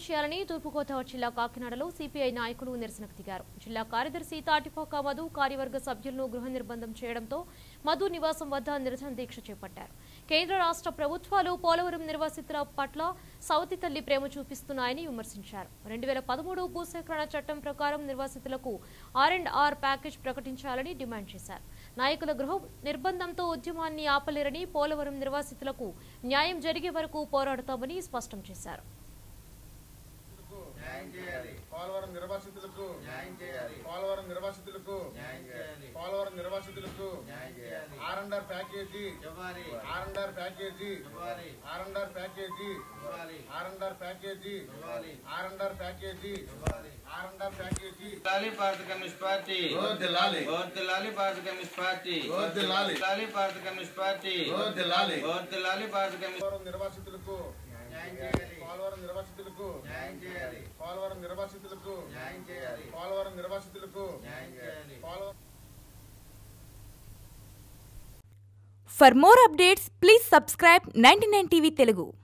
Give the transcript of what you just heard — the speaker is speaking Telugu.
చేయాలని తూర్పుగోదావరి జిల్లా కాకినాడలో సిపిఐ నాయకులు నిరసనకు దిగారు. జిల్లా కార్యదర్శి తాటిపాక మధు కార్యవర్గ సభ్యులను గృహ నిర్బంధం చేయడంతో మధు నివాసం వద్ద నిరసన దీక్ష చేపట్టారు. కేంద్ర రాష్ట్ర ప్రభుత్వాలు పోలవరం నిర్వాసితుల పట్ల సవతి తల్లి ప్రేమ చూపిస్తున్నాయని విమర్శించారు. 2013 భూసేకరణ చట్టం ప్రకారం నిర్వాసితులకు R&R ప్యాకేజ్ ప్రకటించాలని డిమాండ్ చేశారు. నాయకుల గృహ నిర్బంధంతో ఉద్యమాన్ని ఆపలేరని, పోలవరం నిర్వాసితులకు న్యాయం జరిగే వరకు పోరాడతామని స్పష్టం చేశారు. పోలవరం నిర్వాసితులకు R&R ప్యాకేజీ लाली भारत कम्युनिस्ट पार्टी दिलाली भारत कम्युनिस्ट पार्टी दिलाली भारत कम्युनिस्ट पार्टी दिलाली भारत कम्युनिस्ट निर्वासितुలకు పోలవరం నిర్వాసితులకు For more updates, please subscribe 99 TV Telugu.